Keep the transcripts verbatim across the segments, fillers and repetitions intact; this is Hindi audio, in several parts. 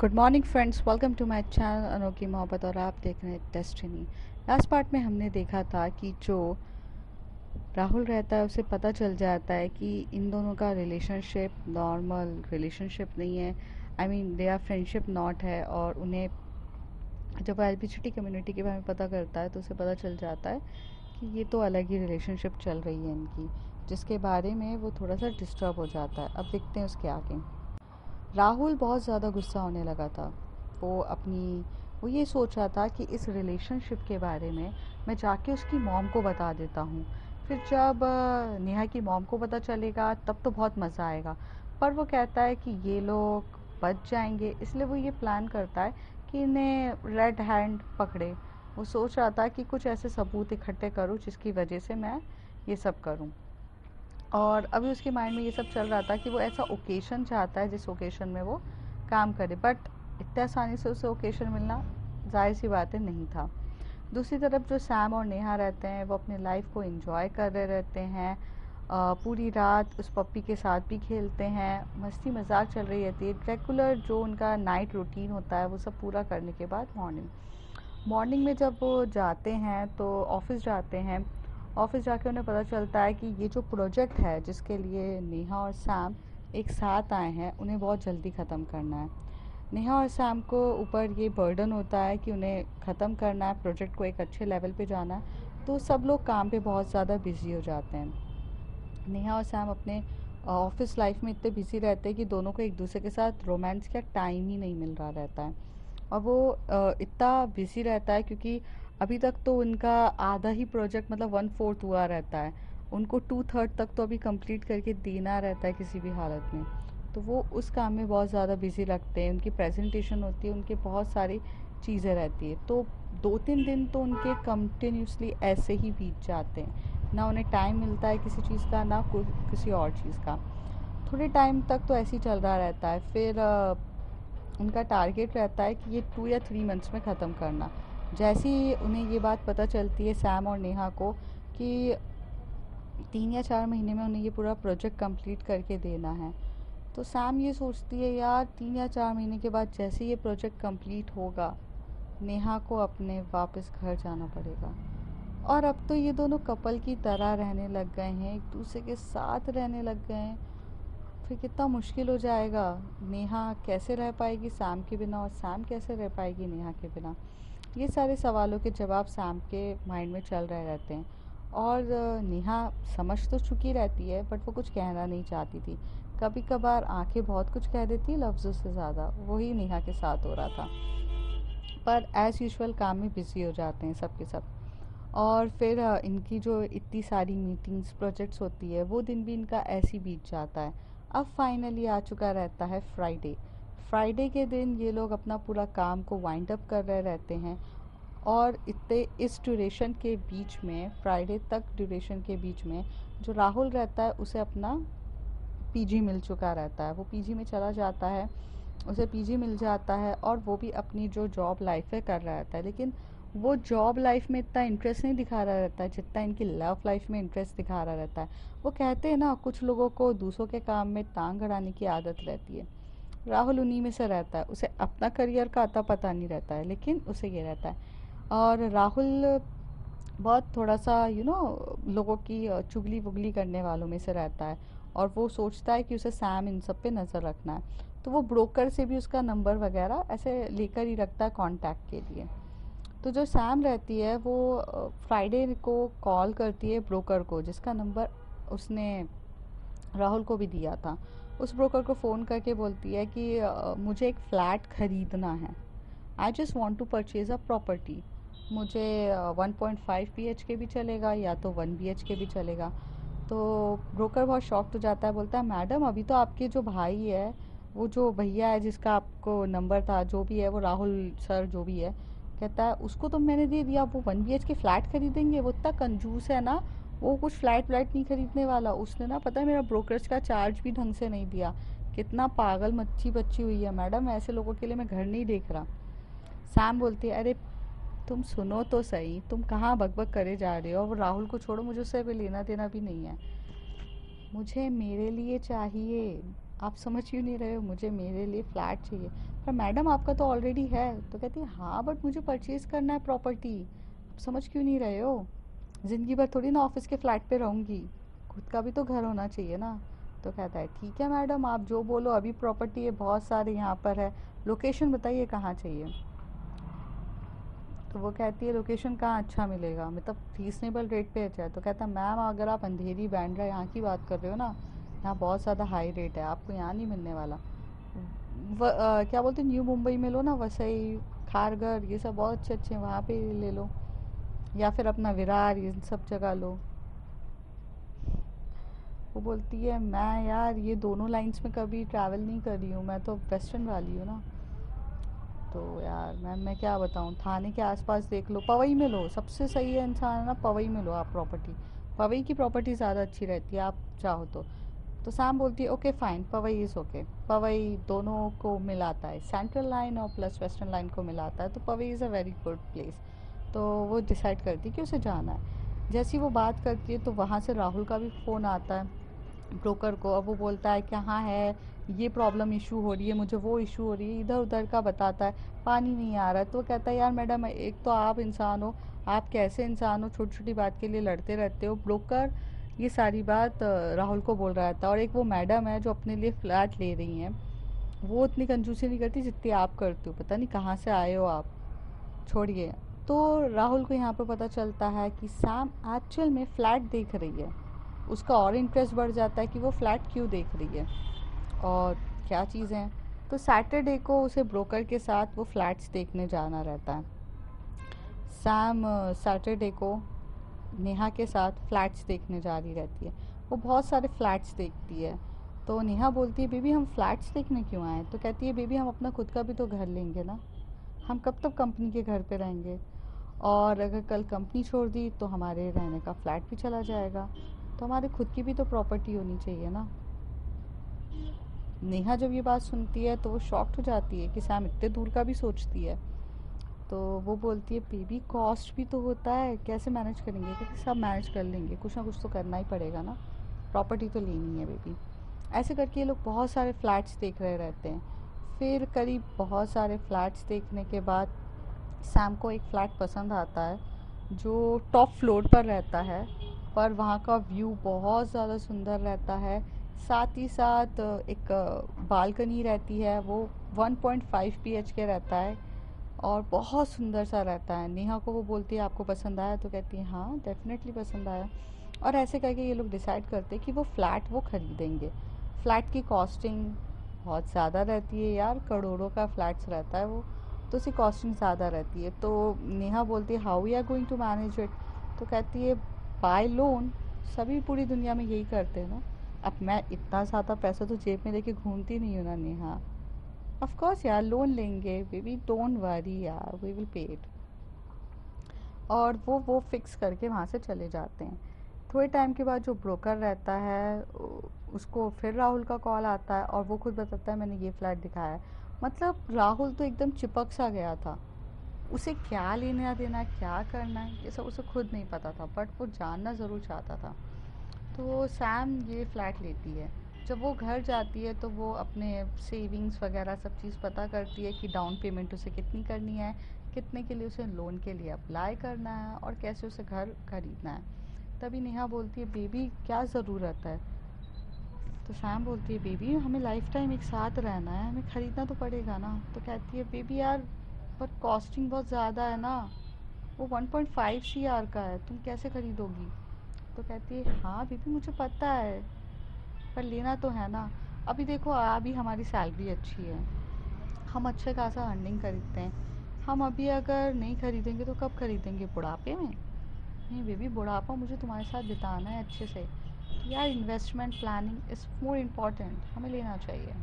Good morning friends, welcome to my channel अनोखी मोहब्बत। और आप देख रहे हैं डेस्टिनी। लास्ट पार्ट में हमने देखा था कि जो राहुल रहता है उसे पता चल जाता है कि इन दोनों का रिलेशनशिप नॉर्मल रिलेशनशिप नहीं है। I mean they are friendship not है। और उन्हें जब वो एलपीजीटी कम्युनिटी के बारे में पता करता है तो उसे पता चल जाता है कि ये तो अलग ही रिलेशनशिप चल रही है इनकी, जिसके बारे में वो थोड़ा सा डिस्टर्ब हो जाता है। अब देखते हैं उसके आगे। राहुल बहुत ज़्यादा गुस्सा होने लगा था। वो अपनी वो ये सोच रहा था कि इस रिलेशनशिप के बारे में मैं जाके उसकी मॉम को बता देता हूँ। फिर जब अ, नेहा की मॉम को पता चलेगा तब तो बहुत मज़ा आएगा। पर वो कहता है कि ये लोग बच जाएंगे, इसलिए वो ये प्लान करता है कि इन्हें रेड हैंड पकड़े। वो सोच रहा था कि कुछ ऐसे सबूत इकट्ठे करूँ जिसकी वजह से मैं ये सब करूँ। और अभी उसके माइंड में ये सब चल रहा था कि वो ऐसा ओकेशन चाहता है जिस ओकेशन में वो काम करे। बट इतने आसानी से उसे ओकेशन मिलना जाहिर सी बात है नहीं था। दूसरी तरफ जो सैम और नेहा रहते हैं वो अपनी लाइफ को एंजॉय कर रहे रहते हैं। अ, पूरी रात उस पप्पी के साथ भी खेलते हैं, मस्ती मजाक चल रही रहती है। रेगुलर जो उनका नाइट रूटीन होता है वो सब पूरा करने के बाद मॉर्निंग मॉर्निंग में जब वो जाते हैं तो ऑफिस जाते हैं। ऑफिस जाके उन्हें पता चलता है कि ये जो प्रोजेक्ट है जिसके लिए नेहा और सैम एक साथ आए हैं उन्हें बहुत जल्दी ख़त्म करना है। नेहा और सैम को ऊपर ये बर्डन होता है कि उन्हें ख़त्म करना है, प्रोजेक्ट को एक अच्छे लेवल पे जाना है। तो सब लोग काम पे बहुत ज़्यादा बिजी हो जाते हैं। नेहा और सैम अपने ऑफिस लाइफ में इतने बिजी रहते हैं कि दोनों को एक दूसरे के साथ रोमांस का टाइम ही नहीं मिल रहा रहता है। और वो अ, इतना बिजी रहता है क्योंकि अभी तक तो उनका आधा ही प्रोजेक्ट मतलब वन फोर्थ हुआ रहता है। उनको टू थर्ड तक तो अभी कंप्लीट करके देना रहता है किसी भी हालत में। तो वो उस काम में बहुत ज़्यादा बिजी लगते हैं। उनकी प्रेजेंटेशन होती है, उनकी बहुत सारी चीज़ें रहती है। तो दो तीन दिन तो उनके कंटिन्यूसली ऐसे ही बीत जाते हैं। ना उन्हें टाइम मिलता है किसी चीज़ का, ना किसी और चीज़ का। थोड़े टाइम तक तो ऐसे ही चल रहा रहता है। फिर अ, उनका टारगेट रहता है कि ये टू या थ्री मंथ्स में ख़त्म करना। जैसे ही उन्हें ये बात पता चलती है सैम और नेहा को कि तीन या चार महीने में उन्हें ये पूरा प्रोजेक्ट कंप्लीट करके देना है, तो सैम ये सोचती है यार तीन या चार महीने के बाद जैसे ये प्रोजेक्ट कंप्लीट होगा नेहा को अपने वापस घर जाना पड़ेगा। और अब तो ये दोनों कपल की तरह रहने लग गए हैं, एक दूसरे के साथ रहने लग गए हैं। फिर कितना मुश्किल हो जाएगा। नेहा कैसे रह पाएगी सैम के बिना, और सैम कैसे रह पाएगी नेहा के बिना। ये सारे सवालों के जवाब सैम के माइंड में चल रहे रहते हैं। और अ, नेहा समझ तो चुकी रहती है बट वो कुछ कहना नहीं चाहती थी। कभी कभार आंखें बहुत कुछ कह देती है लफ्ज़ों से ज़्यादा, वही नेहा के साथ हो रहा था। पर एज़ यूजुअल काम में बिज़ी हो जाते हैं सब के सब। और फिर अ, इनकी जो इतनी सारी मीटिंग्स प्रोजेक्ट्स होती है वो दिन भी इनका ऐसे ही बीत जाता है। अब फाइनली आ चुका रहता है फ्राइडे। फ्राइडे के दिन ये लोग अपना पूरा काम को वाइंड अप कर रहे रहते हैं। और इतने इस ड्यूरेशन के बीच में, फ्राइडे तक ड्यूरेशन के बीच में, जो राहुल रहता है उसे अपना पीजी मिल चुका रहता है। वो पीजी में चला जाता है, उसे पीजी मिल जाता है और वो भी अपनी जो जॉब लाइफ है कर रहा रहता है। लेकिन वो जॉब लाइफ में इतना इंटरेस्ट नहीं दिखा रहा रहता है जितना इनकी लव लाइफ में इंटरेस्ट दिखा रहा रहता है। वो कहते हैं ना, कुछ लोगों को दूसरों के काम में टांग अड़ाने की आदत रहती है। राहुल उन्हीं में से रहता है। उसे अपना करियर का अता पता नहीं रहता है, लेकिन उसे ये रहता है। और राहुल बहुत थोड़ा सा यू नो लोगों की अ, चुगली वुगली करने वालों में से रहता है। और वो सोचता है कि उसे सैम इन सब पे नज़र रखना है। तो वो ब्रोकर से भी उसका नंबर वगैरह ऐसे लेकर ही रखता है कांटेक्ट के लिए। तो जो सैम रहती है वो फ्राइडे को कॉल करती है ब्रोकर को जिसका नंबर उसने राहुल को भी दिया था। उस ब्रोकर को फ़ोन करके बोलती है कि अ, मुझे एक फ़्लैट ख़रीदना है। I just want to purchase a property. मुझे one point five B H K भी चलेगा या तो वन बी एच के भी चलेगा। तो ब्रोकर बहुत शॉक्ड हो जाता है, बोलता है मैडम अभी तो आपके जो भाई है, वो जो भैया है जिसका आपको नंबर था, जो भी है वो राहुल सर जो भी है, कहता है उसको तो मैंने दे दिया, वो one B H K flat खरीदेंगे। वो इतना कंजूस है ना, वो कुछ फ्लैट व्लैट नहीं खरीदने वाला। उसने ना पता है मेरा ब्रोकरेज का चार्ज भी ढंग से नहीं दिया। कितना पागल मच्छी बच्ची हुई है मैडम, ऐसे लोगों के लिए मैं घर नहीं देख रहा। सैम बोलती है अरे तुम सुनो तो सही, तुम कहाँ बकबक करे जा रहे हो। वो राहुल को छोड़ो, मुझे उससे भी लेना देना भी नहीं है। मुझे मेरे लिए चाहिए, आप समझ क्यों नहीं रहे हो, मुझे मेरे लिए फ़्लैट चाहिए। पर मैडम आपका तो ऑलरेडी है। तो कहती है हाँ बट मुझे परचेज़ करना है प्रॉपर्टी। आप समझ क्यों नहीं रहे हो? ज़िंदगी भर थोड़ी ना ऑफिस के फ्लैट पे रहूँगी, खुद का भी तो घर होना चाहिए ना। तो कहता है ठीक है मैडम, आप जो बोलो, अभी प्रॉपर्टी है बहुत सारे यहाँ पर है, लोकेशन बताइए कहाँ चाहिए। तो वो कहती है लोकेशन कहाँ अच्छा मिलेगा, मतलब रीजनेबल रेट पे अच्छा है। तो कहता है मैम अगर आप अंधेरी बैंड्रा यहाँ की बात कर रहे हो ना, यहाँ बहुत ज़्यादा हाई रेट है, आपको यहाँ नहीं मिलने वाला। व, अ, क्या बोलते हैं, न्यू मुंबई में लो ना, वसई, खारघर, ये सब बहुत अच्छे अच्छे हैं, वहाँ पे ले लो, या फिर अपना विरार, ये सब जगह लो। वो बोलती है मैं यार ये दोनों लाइंस में कभी ट्रैवल नहीं कर रही हूँ, मैं तो वेस्टर्न वाली हूँ ना। तो यार मैम मैं क्या बताऊँ, थाने के आसपास देख लो, पवई में लो, सबसे सही है इंसान है ना, पवई में लो आप प्रॉपर्टी। पवई की प्रॉपर्टी ज़्यादा अच्छी रहती है आप चाहो तो। तो सैम बोलती है okay fine, Powai is okay. Powai दोनों को मिलाता है, सेंट्रल लाइन और प्लस वेस्टर्न लाइन को मिलाता है, तो Powai is a very good place. तो वो डिसाइड करती है कि उसे जाना है। जैसी वो बात करती है तो वहाँ से राहुल का भी फ़ोन आता है ब्रोकर को। अब वो बोलता है कि हाँ है, ये प्रॉब्लम इशू हो रही है, मुझे वो इशू हो रही है, इधर उधर का बताता है, पानी नहीं आ रहा है। तो वो कहता है यार मैडम एक तो आप इंसान हो, आप कैसे इंसान हो, छोटी छोटी बात के लिए लड़ते रहते हो। ब्रोकर ये सारी बात अ, राहुल को बोल रहा था। और एक वो मैडम है जो अपने लिए फ्लैट ले रही हैं, वो इतनी कंजूसी नहीं करती जितनी आप करते हो, पता नहीं कहाँ से आए हो आप, छोड़िए। तो राहुल को यहाँ पर पता चलता है कि सैम एक्चुअल में फ़्लैट देख रही है। उसका और इंटरेस्ट बढ़ जाता है कि वो फ्लैट क्यों देख रही है और क्या चीज़ें हैं। तो सैटरडे को उसे ब्रोकर के साथ वो फ्लैट्स देखने जाना रहता है। सैम सैटरडे को नेहा के साथ फ्लैट्स देखने जा रही रहती है। वो बहुत सारे फ्लैट्स देखती है। तो नेहा बोलती है बेबी हम फ्लैट्स देखने क्यों आए? तो कहती है बेबी हम अपना खुद का भी तो घर लेंगे ना, हम कब तक कंपनी के घर पे रहेंगे, और अगर कल कंपनी छोड़ दी तो हमारे रहने का फ्लैट भी चला जाएगा, तो हमारे खुद की भी तो प्रॉपर्टी होनी चाहिए ना। नेहा जब ये बात सुनती है तो वो शॉक्ड हो जाती है कि सैम इतने दूर का भी सोचती है। तो वो बोलती है बेबी कॉस्ट भी तो होता है, कैसे मैनेज करेंगे? क्योंकि सब मैनेज कर लेंगे, कुछ ना कुछ तो करना ही पड़ेगा ना, प्रॉपर्टी तो लेनी है बेबी। ऐसे करके ये लोग बहुत सारे फ्लैट्स देख रहे रहते हैं। फिर करीब बहुत सारे फ्लैट्स देखने के बाद सैम को एक फ़्लैट पसंद आता है जो टॉप फ्लोर पर रहता है, पर वहाँ का व्यू बहुत ज़्यादा सुंदर रहता है। साथ ही साथ एक बालकनी रहती है, वो one point five B H K रहता है और बहुत सुंदर सा रहता है। नेहा को वो बोलती है आपको पसंद आया? तो कहती है हाँ डेफिनेटली पसंद आया। और ऐसे करके ये लोग डिसाइड करते हैं कि वो फ्लैट वो ख़रीदेंगे। फ़्लैट की कॉस्टिंग बहुत ज़्यादा रहती है यार, करोड़ों का फ्लैट्स रहता है वो, तो उसकी कॉस्टिंग ज़्यादा रहती है। तो नेहा बोलती है how we are going to manage it? तो कहती है बाय लोन, सभी पूरी दुनिया में यही करते हैं ना। अब मैं इतना ज़्यादा पैसा तो जेब में लेके घूमती नहीं हूँ ना नेहा। ऑफ कोर्स यार लोन लेंगे बेबी, डोंट वरी यार, वी विल पे इट। और वो वो फिक्स करके वहाँ से चले जाते हैं। थोड़े टाइम के बाद जो ब्रोकर रहता है उ- उसको फिर राहुल का कॉल आता है और वो खुद बताता है मैंने ये फ्लैट दिखाया है। मतलब राहुल तो एकदम चिपक सा गया था, उसे क्या लेना देना, क्या करना है, ये सब उसे खुद नहीं पता था, बट वो जानना ज़रूर चाहता था। तो सैम ये फ़्लैट लेती है। जब वो घर जाती है तो वो अपने सेविंग्स वगैरह सब चीज़ पता करती है कि डाउन पेमेंट उसे कितनी करनी है, कितने के लिए उसे लोन के लिए अप्लाई करना है और कैसे उसे घर खरीदना है। तभी नेहा बोलती है बेबी क्या ज़रूरत है? तो सैम बोलती है बेबी हमें लाइफ टाइम एक साथ रहना है, हमें ख़रीदना तो पड़ेगा ना। तो कहती है बेबी यार पर कॉस्टिंग बहुत ज़्यादा है ना, वो one point five C R का है, तुम कैसे खरीदोगी? तो कहती है हाँ बेबी मुझे पता है, पर लेना तो है ना। अभी देखो अभी हमारी सैलरी अच्छी है, हम अच्छे खासा अर्निंग खरीदते हैं, हम अभी अगर नहीं खरीदेंगे तो कब खरीदेंगे, बुढ़ापे में? नहीं बेबी बुढ़ापा मुझे तुम्हारे साथ बिताना है अच्छे से, तो यार investment planning is more important, हमें लेना चाहिए।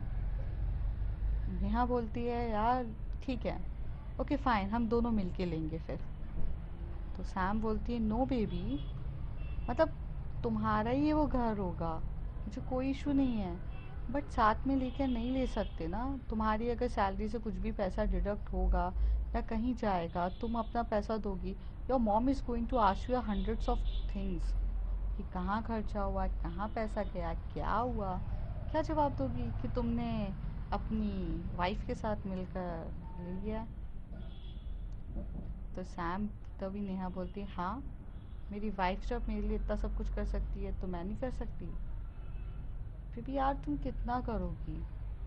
नेहा बोलती है यार ठीक है, ओके फ़ाइन, हम दोनों मिलके लेंगे फिर। तो सैम बोलती है नो बेबी, मतलब तुम्हारा ही वो घर होगा, मुझे कोई इशू नहीं है, बट साथ में लेकर नहीं ले सकते ना। तुम्हारी अगर सैलरी से कुछ भी पैसा डिडक्ट होगा या कहीं जाएगा, तुम अपना पैसा दोगी, your mom is going to ask you hundreds of things कि कहाँ खर्चा हुआ, कहाँ पैसा गया, क्या हुआ। क्या जवाब दोगी कि तुमने अपनी वाइफ के साथ मिलकर ले गया। तो सैम तभी नेहा बोलती है, हाँ मेरी वाइफ जब मेरे लिए इतना सब कुछ कर सकती है तो मैं नहीं कर सकती। फिर भी यार तुम कितना करोगी,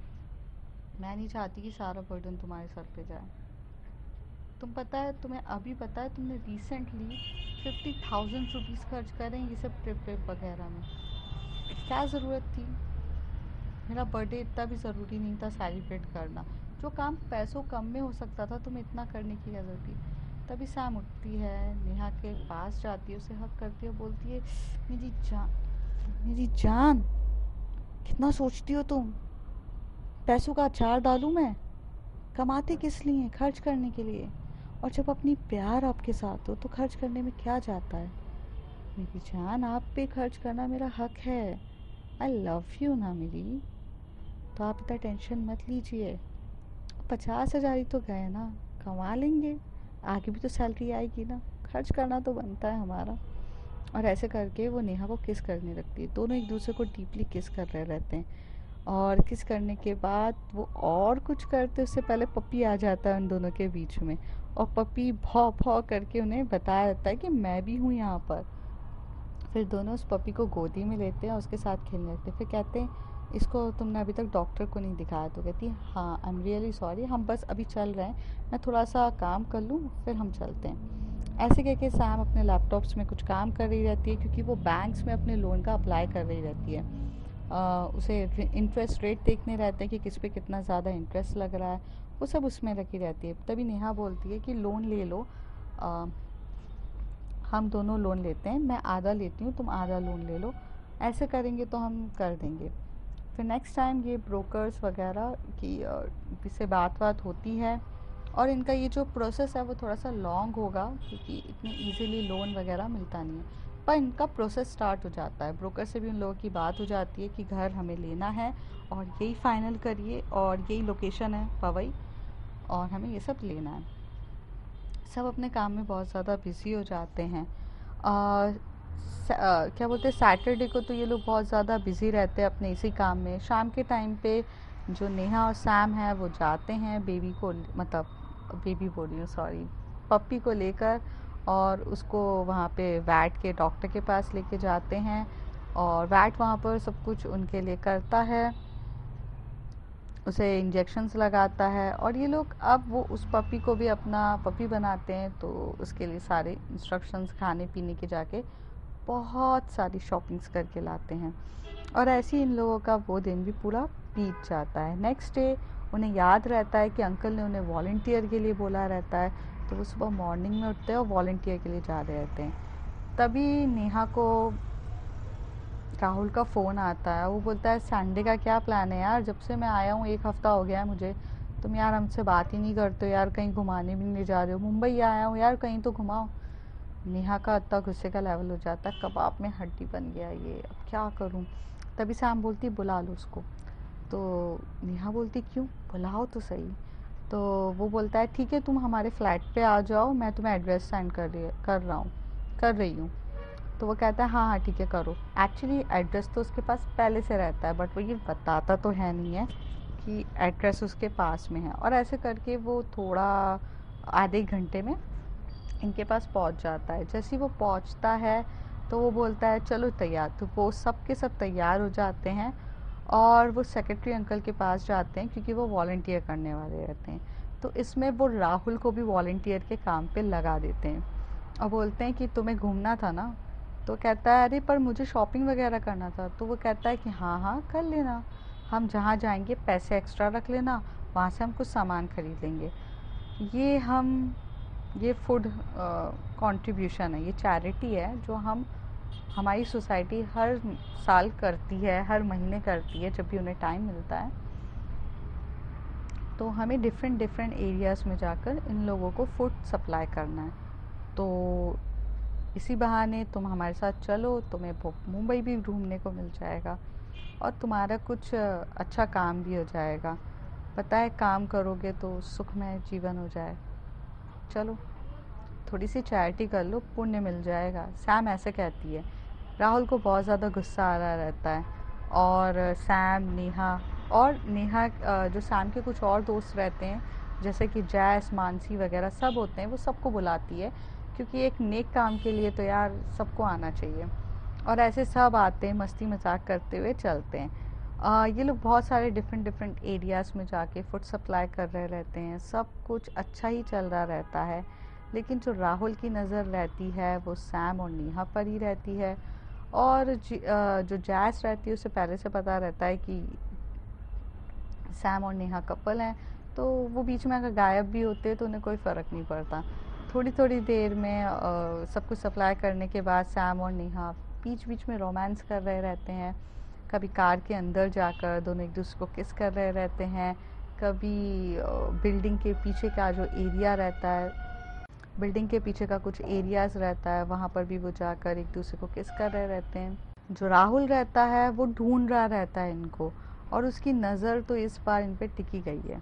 मैं नहीं चाहती कि सारा बर्डन तुम्हारे सर पे जाए। तुम पता है तुम्हें अभी पता है तुमने रिसेंटली फिफ्टी थाउजेंड रुपीज़ खर्च करें ये सब ट्रिप ट्रिप वगैरह में, क्या ज़रूरत थी। मेरा बर्थडे इतना भी ज़रूरी नहीं था सेलिब्रेट करना। जो काम पैसों कम में हो सकता था तुम्हें इतना करने की क्या ज़रूरत थी। तभी सैम उठती है, नेहा के पास जाती है, उसे हक करती है, बोलती है, मेरी जान, मेरी जान, कितना सोचती हो तुम। पैसों का अचार डालूं मैं। कमाते किस लिए, खर्च करने के लिए। और जब अपनी प्यार आपके साथ हो तो खर्च करने में क्या जाता है। मेरी जान, आप पे खर्च करना मेरा हक है। आई लव यू ना मेरी। तो आप इतना टेंशन मत लीजिए। पचास हज़ार ही तो गए ना, कमा लेंगे, आगे भी तो सैलरी आएगी ना, खर्च करना तो बनता है हमारा। और ऐसे करके वो नेहा को किस करने लगती है। दोनों एक दूसरे को डीपली किस कर रहे रहते हैं। और किस करने के बाद वो और कुछ करते उससे पहले पप्पी आ जाता है उन दोनों के बीच में। और पप्पी भौ भौ करके उन्हें बताया जाता है कि मैं भी हूँ यहाँ पर। फिर दोनों उस पपी को गोदी में लेते हैं और उसके साथ खेलने लगते हैं। फिर कहते हैं, इसको तुमने अभी तक डॉक्टर को नहीं दिखाया। तो कहती है, हाँ आई एम रियली सॉरी, हम बस अभी चल रहे हैं, मैं थोड़ा सा काम कर लूँ फिर हम चलते हैं। ऐसे कह के सैम अपने लैपटॉप्स में कुछ काम कर रही रहती है, क्योंकि वो बैंक्स में अपने लोन का अप्लाई कर रही रहती है। आ, उसे इंटरेस्ट रेट देखने रहते हैं कि किस पे कितना ज़्यादा इंटरेस्ट लग रहा है, वो सब उसमें लगी रहती है। तभी नेहा बोलती है कि लोन ले लो, आ, हम दोनों लोन लेते हैं, मैं आधा लेती हूँ तुम आधा लोन ले लो, ऐसे करेंगे तो हम कर देंगे। फिर नेक्स्ट टाइम ये ब्रोकर्स वगैरह की से बात बात होती है। और इनका ये जो प्रोसेस है वो थोड़ा सा लॉन्ग होगा, क्योंकि इतनी इजीली लोन वगैरह मिलता नहीं है। पर इनका प्रोसेस स्टार्ट हो जाता है, ब्रोकर से भी उन लोगों की बात हो जाती है कि घर हमें लेना है और यही फाइनल करिए और यही लोकेशन है पवई, और हमें ये सब लेना है। सब अपने काम में बहुत ज़्यादा बिज़ी हो जाते हैं। आ, स- आ, क्या बोलते हैं, सैटरडे को तो ये लोग बहुत ज़्यादा बिज़ी रहते हैं अपने इसी काम में। शाम के टाइम पे जो नेहा और सैम है वो जाते हैं बेबी को, मतलब बेबी बोल रही हूँ सॉरी, पप्पी को लेकर, और उसको वहाँ पे वैट के डॉक्टर के पास लेके जाते हैं। और वैट वहाँ पर सब कुछ उनके लिए करता है, उसे इंजेक्शन्स लगाता है। और ये लोग अब वो उस पपी को भी अपना पपी बनाते हैं, तो उसके लिए सारे इंस्ट्रक्शंस खाने पीने के जाके बहुत सारी शॉपिंग्स करके लाते हैं। और ऐसे ही इन लोगों का वो दिन भी पूरा बीत जाता है। नेक्स्ट डे उन्हें याद रहता है कि अंकल ने उन्हें वॉलंटियर के लिए बोला रहता है, तो वो सुबह मॉर्निंग में उठते हैं और वॉलंटियर के लिए जा रहे रहते हैं। तभी नेहा को राहुल का फ़ोन आता है, वो बोलता है, संडे का क्या प्लान है यार, जब से मैं आया हूँ एक हफ़्ता हो गया है मुझे, तुम यार हमसे बात ही नहीं करते हो यार, कहीं घुमाने भी नहीं जा रहे हो, मुंबई आया हूँ यार कहीं तो घुमाओ। नेहा का इतना गुस्से का लेवल हो जाता है, कबाब में हड्डी बन गया ये, अब क्या करूँ। तभी सैम बोलती, बुला लो उसको। तो नेहा बोलती, क्यों, बुलाओ तो सही। तो वो बोलता है, ठीक है तुम हमारे फ्लैट पे आ जाओ, मैं तुम्हें एड्रेस सेंड कर रही कर रहा हूँ कर रही हूँ। तो वो कहता है, हाँ हाँ ठीक है करो। एक्चुअली एड्रेस तो उसके पास पहले से रहता है, बट वो ये बताता तो है नहीं है कि एड्रेस उसके पास में है। और ऐसे करके वो थोड़ा आधे एक घंटे में इनके पास पहुंच जाता है। जैसे ही वो पहुंचता है तो वो बोलता है, चलो तैयार। तो वो सब के सब तैयार हो जाते हैं और वो सेक्रेटरी अंकल के पास जाते हैं, क्योंकि वो वॉलंटियर करने वाले रहते हैं। तो इसमें वो राहुल को भी वॉलंटियर के काम पे लगा देते हैं और बोलते हैं कि तुम्हें घूमना था ना। तो कहता है, अरे पर मुझे शॉपिंग वगैरह करना था। तो वो कहता है कि हाँ हाँ कर लेना, हम जहाँ जाएंगे पैसे एक्स्ट्रा रख लेना, वहाँ से हम कुछ सामान खरीद लेंगे। ये हम ये फूड कंट्रीब्यूशन है, ये चैरिटी है जो हम हमारी सोसाइटी हर साल करती है, हर महीने करती है जब भी उन्हें टाइम मिलता है। तो हमें डिफरेंट डिफरेंट एरियाज़ में जाकर इन लोगों को फूड सप्लाई करना है। तो इसी बहाने तुम हमारे साथ चलो, तुम्हें मुंबई भी घूमने को मिल जाएगा और तुम्हारा कुछ अच्छा काम भी हो जाएगा। पता है काम करोगे तो सुखमय जीवन हो जाए, चलो थोड़ी सी चैरिटी कर लो, पुण्य मिल जाएगा। सैम ऐसे कहती है। राहुल को बहुत ज़्यादा गुस्सा आ रहा रहता है और सैम, नेहा और नेहा अ, जो सैम के कुछ और दोस्त रहते हैं जैसे कि जैस, मानसी वगैरह सब होते हैं, वो सबको बुलाती है क्योंकि एक नेक काम के लिए तो यार सबको आना चाहिए। और ऐसे सब आते हैं, मस्ती मजाक करते हुए चलते हैं। अ, ये लोग बहुत सारे डिफरेंट डिफरेंट एरियाज़ में जाके फूड सप्लाई कर रहे रहते हैं, सब कुछ अच्छा ही चल रहा रहता है। लेकिन जो राहुल की नज़र रहती है वो सैम और नेहा पर ही रहती है। और जी- अ, जो जैस रहती है उसे पहले से पता रहता है कि सैम और नेहा कपल हैं, तो वो बीच में अगर गायब भी होते तो उन्हें कोई फ़र्क नहीं पड़ता। थोड़ी थोड़ी देर में अ, सब कुछ सप्लाई करने के बाद सैम और नेहा बीच बीच में रोमांस कर रहे रहते हैं। कभी कार के अंदर जाकर दोनों एक दूसरे को किस कर रहे रहते हैं, कभी अ, बिल्डिंग के पीछे का जो एरिया रहता है, बिल्डिंग के पीछे का कुछ एरियाज़ रहता है, वहाँ पर भी वो जाकर एक दूसरे को किस कर रहे रहते हैं। जो राहुल रहता है वो ढूंढ रहा रहता है इनको, और उसकी नज़र तो इस बार इन पे टिकी गई है।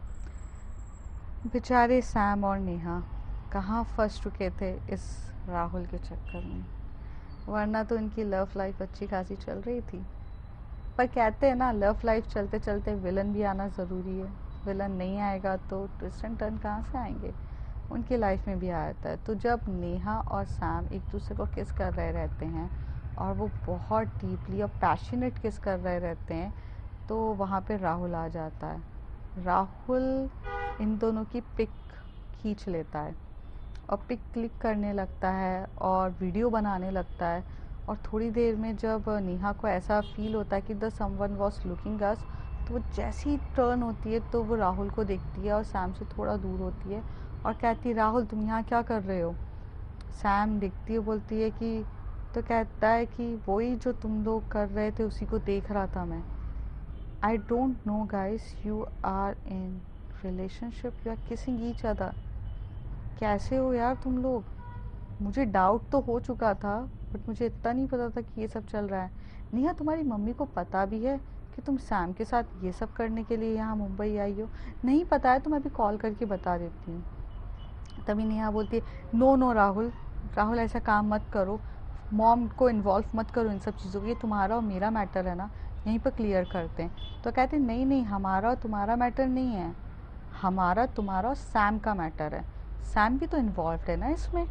बेचारे सैम और नेहा कहाँ फंस चुके थे इस राहुल के चक्कर में, वरना तो इनकी लव लाइफ अच्छी खासी चल रही थी। पर कहते हैं ना, लव लाइफ चलते चलते विलन भी आना ज़रूरी है। विलन नहीं आएगा तो ट्विस्ट एंड टर्न कहाँ से आएंगे। उनकी लाइफ में भी आता है। तो जब नेहा और सैम एक दूसरे को किस कर रहे रहते हैं और वो बहुत डीपली और पैशनेट किस कर रहे रहते हैं, तो वहाँ पे राहुल आ जाता है। राहुल इन दोनों की पिक खींच लेता है और पिक क्लिक करने लगता है और वीडियो बनाने लगता है। और थोड़ी देर में जब नेहा को ऐसा फील होता है कि the someone was looking us, तो वो जैसी ही टर्न होती है तो वो राहुल को देखती है और सैम से थोड़ा दूर होती है और कहती है, राहुल तुम यहाँ क्या कर रहे हो। सैम दिखती है, बोलती है कि, तो कहता है कि वही जो तुम लोग कर रहे थे उसी को देख रहा था मैं। I don't know guys, you are in relationship, you are kissing each other. कैसे हो यार तुम लोग। मुझे डाउट तो हो चुका था, बट मुझे इतना नहीं पता था कि ये सब चल रहा है। नेहा, तुम्हारी मम्मी को पता भी है कि तुम सैम के साथ ये सब करने के लिए यहाँ मुंबई आई हो। नहीं पता है तो मैं अभी कॉल करके बता देती हूँ। तभी नेहा बोलती है, नो नो राहुल, राहुल ऐसा काम मत करो, मॉम को इन्वॉल्व मत करो इन सब चीज़ों को, ये तुम्हारा और मेरा मैटर है ना, यहीं पर क्लियर करते हैं। तो कहते हैं, नहीं नहीं, हमारा और तुम्हारा मैटर नहीं है, हमारा तुम्हारा और सैम का मैटर है। सैम भी तो इन्वॉल्व है ना इसमें।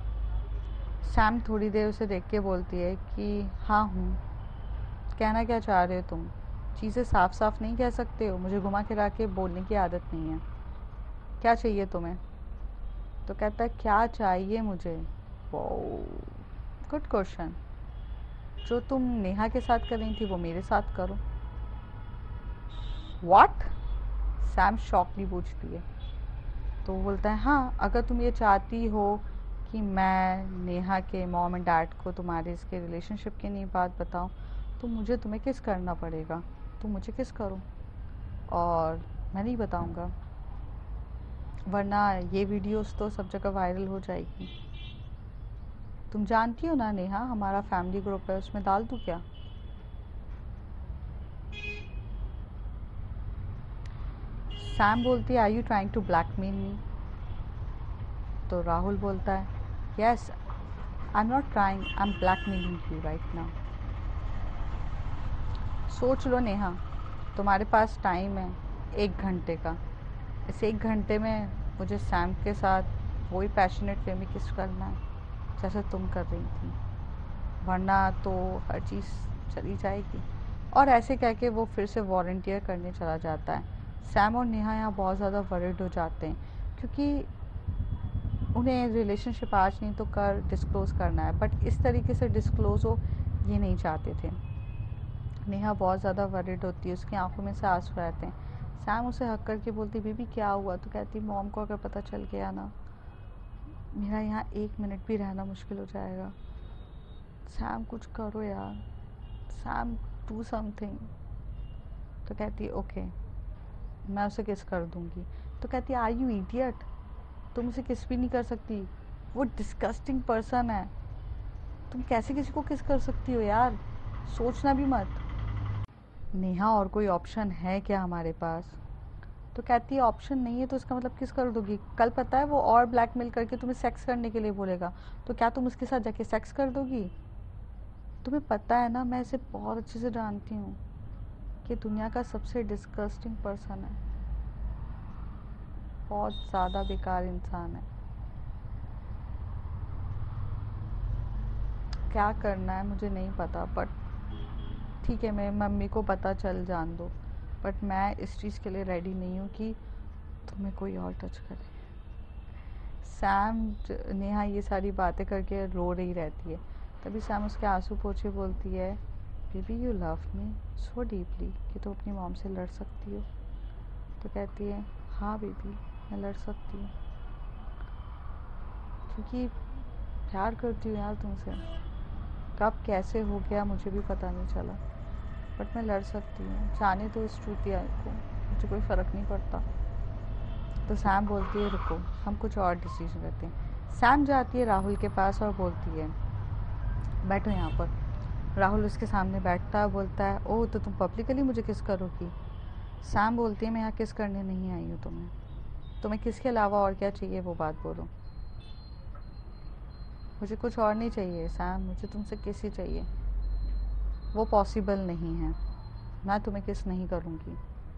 सैम थोड़ी देर उसे देख के बोलती है कि हाँ हूँ, कहना क्या चाह रहे हो तुम, चीज़ें साफ साफ नहीं कह सकते हो, मुझे घुमा फिरा के बोलने की आदत नहीं है, क्या चाहिए तुम्हें। तो कहता है, क्या चाहिए मुझे। Good question. जो तुम नेहा के साथ कर रही थी वो मेरे साथ करो। व्हाट, सैम शॉकली पूछती है। तो वो बोलता है, हाँ अगर तुम ये चाहती हो कि मैं नेहा के मॉम एंड डैड को तुम्हारे इसके रिलेशनशिप की नहीं बात बताऊं, तो मुझे तुम्हें किस करना पड़ेगा। तुम मुझे किस करो और मैं नहीं बताऊंगा, वरना ये वीडियोस तो सब जगह वायरल हो जाएगी। तुम जानती हो ना नेहा, हमारा फैमिली ग्रुप है, उसमें डाल दूँ क्या। सैम बोलती है, are you trying to blackmail me. तो राहुल बोलता है, yes, I am not trying, I am blackmailing you right now. सोच लो नेहा, तुम्हारे पास टाइम है एक घंटे का, इस एक घंटे में मुझे सैम के साथ वही पैशनेट वे में किस करना है जैसे तुम कर रही थी, वरना तो हर चीज़ चली जाएगी। और ऐसे कह के वो फिर से वॉलंटियर करने चला जाता है। सैम और नेहा यहाँ बहुत ज़्यादा वरिड हो जाते हैं क्योंकि उन्हें रिलेशनशिप आज नहीं तो कर डिस्क्लोज़ करना है, बट इस तरीके से डिस्क्लोज़ हो ये नहीं चाहते थे। नेहा बहुत ज़्यादा वरिड होती है, उसकी आंखों में से आंसू रहते हैं। सैम उसे हक करके बोलती, बेबी क्या हुआ। तो कहती, मॉम को अगर पता चल गया ना, मेरा यहाँ एक मिनट भी रहना मुश्किल हो जाएगा। सैम कुछ करो यार, सैम डू समथिंग। तो कहती है, ओके मैं उसे किस कर दूँगी। तो कहती है, आर यू इडियट, तुम उसे किस भी नहीं कर सकती, वो डिस्गस्टिंग पर्सन है, तुम कैसे किसी को किस कर सकती हो यार, सोचना भी मत। नेहा, और कोई ऑप्शन है क्या हमारे पास। तो कहती है, ऑप्शन नहीं है तो इसका मतलब किस कर दोगी। कल पता है वो और ब्लैकमेल करके तुम्हें सेक्स करने के लिए बोलेगा, तो क्या तुम उसके साथ जाके सेक्स कर दोगी। तुम्हें पता है ना, मैं इसे बहुत अच्छे से जानती हूँ, कि दुनिया का सबसे डिस्गस्टिंग पर्सन है, बहुत ज़्यादा बेकार इंसान है। क्या करना है मुझे नहीं पता, बट ठीक है, मेरी मम्मी को पता चल जान दो, बट मैं इस चीज़ के लिए रेडी नहीं हूँ कि तुम्हें कोई और टच करे। सैम नेहा ये सारी बातें करके रो रही रहती है, तभी सैम उसके आंसू पोंछे बोलती है, baby you love me so deeply कि तुम अपनी मॉम से लड़ सकती हो। तो कहती है, हाँ बेबी मैं लड़ सकती हूँ, क्योंकि प्यार करती हूँ यार तुमसे। कब कैसे हो गया मुझे भी पता नहीं चला, बट मैं लड़ सकती हूँ, जाने तो इस चूतिया को, मुझे कोई फ़र्क नहीं पड़ता। तो सैम बोलती है, रुको हम कुछ और डिसीजन करते हैं। सैम जाती है राहुल के पास और बोलती है, बैठो यहाँ पर। राहुल उसके सामने बैठता है, बोलता है, ओह तो तुम पब्लिकली मुझे किस करोगी। सैम बोलती है, मैं यहाँ किस करने नहीं आई हूँ तुम्हें, तुम्हें किसके अलावा और क्या चाहिए वो बात बोलो। मुझे कुछ और नहीं चाहिए सैम, मुझे तुमसे किस ही चाहिए, वो पॉसिबल नहीं है, मैं तुम्हें किस नहीं करूँगी।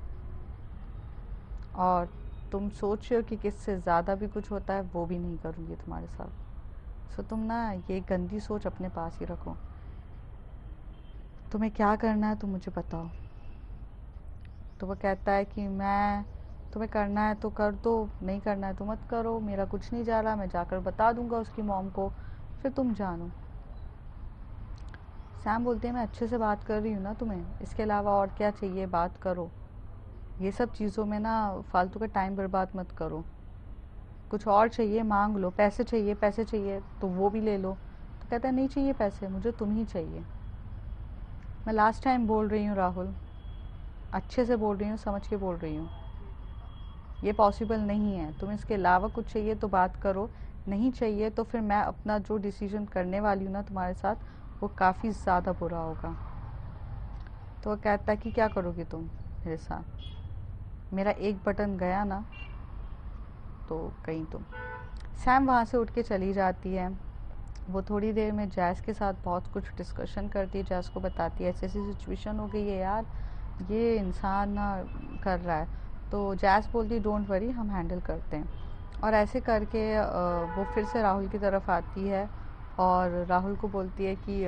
और तुम सोच रहे हो कि किस से ज़्यादा भी कुछ होता है, वो भी नहीं करूँगी तुम्हारे साथ। सो तुम ना ये गंदी सोच अपने पास ही रखो, तुम्हें क्या करना है तुम मुझे बताओ। तो वो कहता है कि मैं, तुम्हें करना है तो कर दो, नहीं करना है तो मत करो, मेरा कुछ नहीं जा रहा, मैं जाकर बता दूंगा उसकी मॉम को, फिर तुम जानो। सैम बोलते हैं, मैं अच्छे से बात कर रही हूँ ना तुम्हें, इसके अलावा और क्या चाहिए बात करो, ये सब चीज़ों में ना फालतू का टाइम बर्बाद मत करो। कुछ और चाहिए मांग लो, पैसे चाहिए पैसे चाहिए तो वो भी ले लो। तो कहता है, नहीं चाहिए पैसे, मुझे तुम ही चाहिए। मैं लास्ट टाइम बोल रही हूँ राहुल, अच्छे से बोल रही हूँ, समझ के बोल रही हूँ, ये पॉसिबल नहीं है, तुम इसके अलावा कुछ चाहिए तो बात करो, नहीं चाहिए तो फिर मैं अपना जो डिसीजन करने वाली हूँ ना तुम्हारे साथ, वो काफ़ी ज़्यादा बुरा होगा। तो वो कहता है कि क्या करोगी तुम मेरे साथ, मेरा एक बटन गया ना तो कहीं तुम। सैम वहाँ से उठ के चली जाती है। वो थोड़ी देर में जैस के साथ बहुत कुछ डिस्कशन करती है, जैस को बताती है ऐसी ऐसी सिचुएशन हो गई है यार, ये इंसान ना कर रहा है। तो जैस बोलती है, डोंट वरी हम हैंडल करते हैं। और ऐसे करके वो फिर से राहुल की तरफ आती है और राहुल को बोलती है कि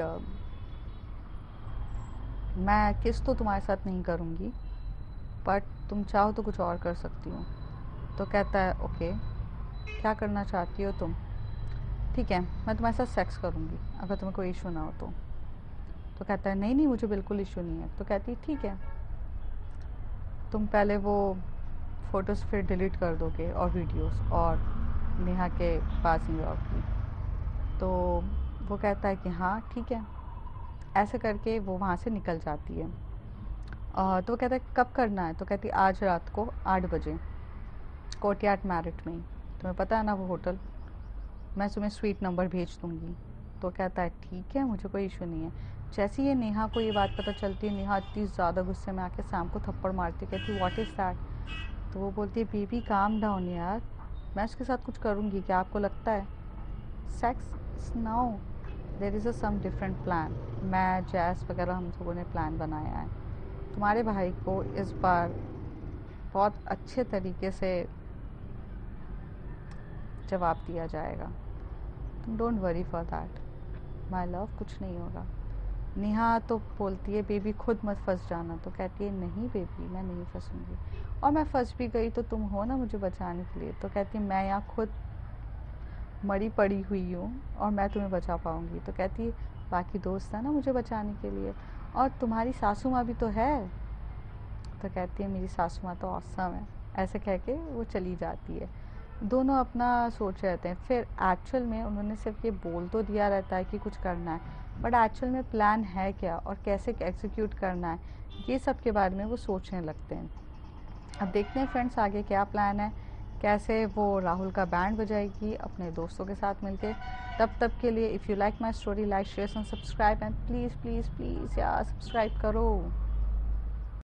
मैं किस तो तुम्हारे साथ नहीं करूँगी, बट तुम चाहो तो कुछ और कर सकती हूँ। तो कहता है, ओके क्या करना चाहती हो तुम। ठीक है मैं तुम्हारे साथ सेक्स करूँगी अगर तुम्हें कोई इशू ना हो तो। तो कहता है, नहीं नहीं मुझे बिल्कुल इशू नहीं है। तो कहती है, ठीक है तुम पहले वो फ़ोटोज़ फिर डिलीट कर दोगे और वीडियोस और नेहा के पासिंग आउट की। तो वो कहता है कि हाँ ठीक है। ऐसे करके वो वहाँ से निकल जाती है। आ, तो वो कहता है, कब करना है। तो कहती है, आज रात को आठ बजे कोर्टयार्ड मैरिट में ही, तुम्हें पता है ना वो होटल, मैं तुम्हें स्वीट नंबर भेज दूँगी। तो कहता है, ठीक है मुझे कोई इशू नहीं है। जैसे ही नेहा को ये बात पता चलती है, नेहा इतनी ज़्यादा गुस्से में आके सैम को थप्पड़ मारती, कहती व्हाट इज़ दैट। तो वो बोलती है, बेबी काम डाउन यार, मैं उसके साथ कुछ करूँगी क्या आपको लगता है। Sex now there is a some different plan, मैं जैस वगैरह हम लोगों ने प्लान बनाया है, तुम्हारे भाई को इस बार बहुत अच्छे तरीके से जवाब दिया जाएगा, तुम don't worry for that my love, कुछ नहीं होगा। नेहा तो बोलती है, बेबी खुद मत फंस जाना। तो कहती है, नहीं बेबी मैं नहीं फंसूंगी, और मैं फंस भी गई तो तुम हो ना मुझे बचाने के लिए। तो कहती है, मैं यहाँ खुद मरी पड़ी हुई हूँ और मैं तुम्हें बचा पाऊँगी। तो कहती है, बाकी दोस्त है ना मुझे बचाने के लिए, और तुम्हारी सासू माँ भी तो है। तो कहती है, मेरी सासू माँ तो ऑसम है। ऐसे कह के वो चली जाती है। दोनों अपना सोच रहते हैं। फिर एक्चुअल में उन्होंने सिर्फ ये बोल तो दिया रहता है कि कुछ करना है, बट एक्चुअल में प्लान है क्या और कैसे एग्जीक्यूट करना है, ये सब के बारे में वो सोचने लगते हैं। अब देखते हैं फ्रेंड्स आगे क्या प्लान है, कैसे वो राहुल का बैंड बजाएगी अपने दोस्तों के साथ मिलके। तब तक के लिए if you like my story, like share and subscribe, and please please please यार सब्सक्राइब करो।